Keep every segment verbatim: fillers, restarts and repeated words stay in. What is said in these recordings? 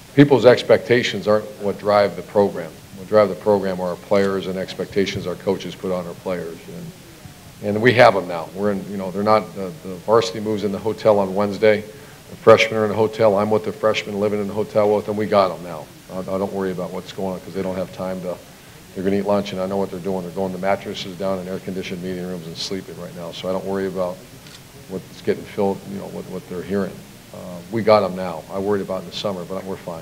people's expectations aren't what drive the program. What drive the program are our players and expectations our coaches put on our players. And, and we have them now. We're in, you know, they're not, the, the varsity moves in the hotel on Wednesday. The freshmen are in the hotel. I'm with the freshmen living in the hotel with them. We got them now. I, I don't worry about what's going on because they don't have time to, they're going to eat lunch and I know what they're doing. They're going to mattresses down in air-conditioned meeting rooms and sleeping right now. So I don't worry about what's getting filled, you know, what, what they're hearing. Uh, we got them now. I worried about in the summer, but we're fine.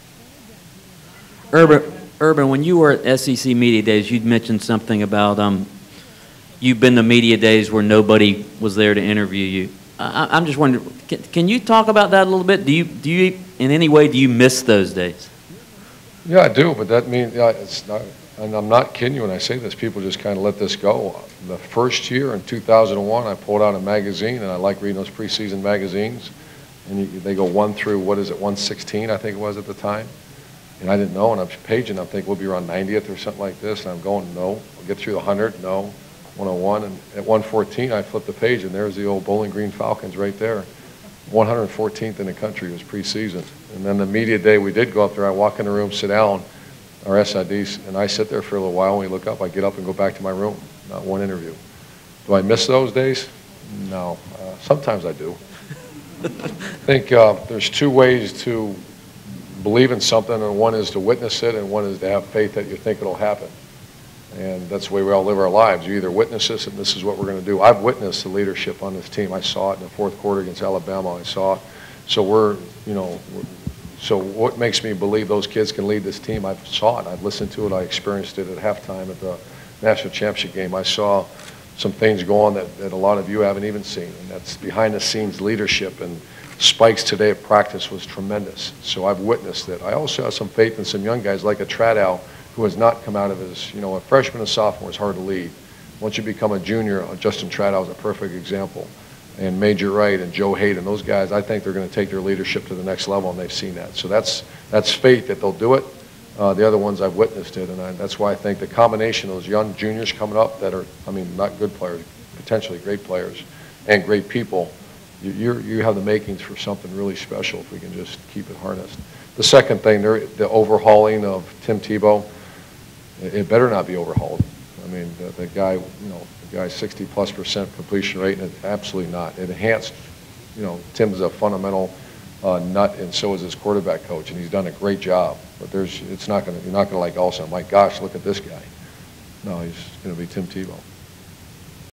Urban, Urban, when you were at S E C Media Days, you'd mentioned something about um, you've been to media days where nobody was there to interview you. I, I'm just wondering, can, can you talk about that a little bit? Do you, do you, in any way, do you miss those days? Yeah, I do, but that means, yeah, it's not, and I'm not kidding you when I say this, people just kind of let this go. The first year in two thousand one, I pulled out a magazine, and I like reading those preseason magazines, and you, they go one through, what is it, one sixteen, I think it was at the time. And I didn't know, and I'm paging, I'm thinking we'll be around ninetieth or something like this, and I'm going, no. We'll get through the one hundred, no. one oh one, and at one fourteen, I flipped the page, and there's the old Bowling Green Falcons right there. one hundred fourteenth in the country was preseason. And then the media day, we did go up there. I walk in the room, sit down, our S I Ds, and I sit there for a little while. When we look up, I get up and go back to my room. Not one interview. Do I miss those days? No. Uh, sometimes I do. I think uh, there's two ways to believe in something, and one is to witness it, and one is to have faith that you think it'll happen. And that's the way we all live our lives. You either witness this, and this is what we're going to do. I've witnessed the leadership on this team. I saw it in the fourth quarter against Alabama. I saw it. So we're, you know, we're, so what makes me believe those kids can lead this team? I saw it. I've listened to it. I experienced it at halftime at the national championship game. I saw some things go on that, that a lot of you haven't even seen, and that's behind-the-scenes leadership. And Spikes today at practice was tremendous. So I've witnessed it. I also have some faith in some young guys like a Tradow, who has not come out of his, you know, a freshman and sophomore is hard to lead. Once you become a junior, Justin Tradow is a perfect example. And Major Wright and Joe Hayden, those guys, I think they're going to take their leadership to the next level, and they've seen that. So that's, that's faith that they'll do it. Uh, the other ones, I've witnessed it, and I, that's why I think the combination of those young juniors coming up that are, I mean, not good players, potentially great players, and great people, you, you're, you have the makings for something really special if we can just keep it harnessed. The second thing, the overhauling of Tim Tebow, it better not be overhauled. I mean, the, the guy, you know, the guy's sixty plus percent completion rate, and it, absolutely not. It enhanced, you know, Tim's a fundamental uh, nut, and so is his quarterback coach, and he's done a great job. But there's, it's not going to, you're not going to like also, my gosh, look at this guy. No, he's going to be Tim Tebow.